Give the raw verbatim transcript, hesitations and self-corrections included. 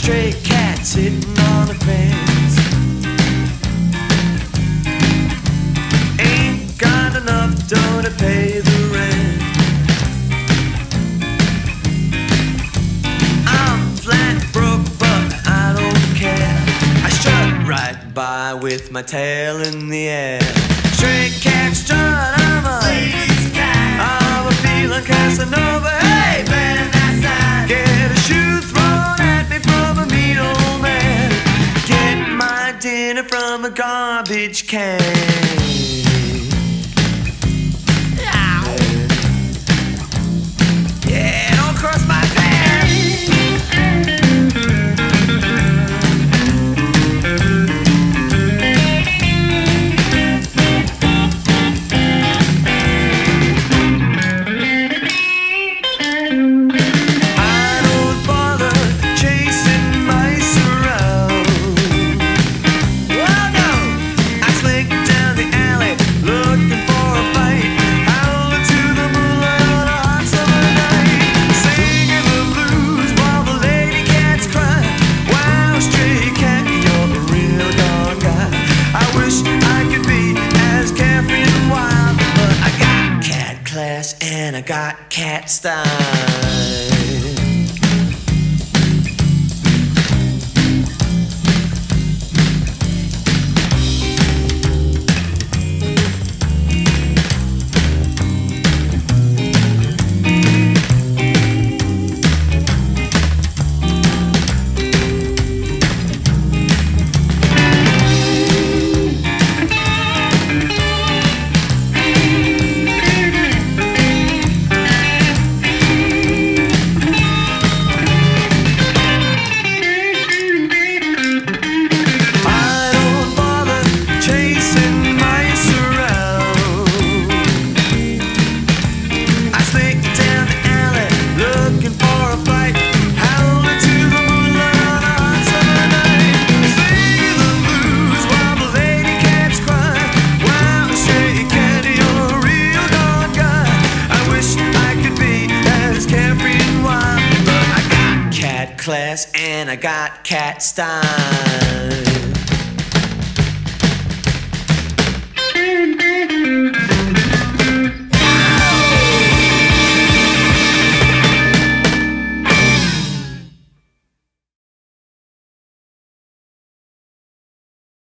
stray cat sitting on a fence. Ain't got enough dough to pay the rent. I'm flat broke, but I don't care. I strut right by with my tail in the air. Stray cat strut, I'm a lady's cat. I'm a feeling Casanova. Hey, man, that's that. Get a shoe thrown at me from a mean old man. Get my dinner from a garbage can. Yeah, don't cross my path. And I got cat style. Class and I got cat style.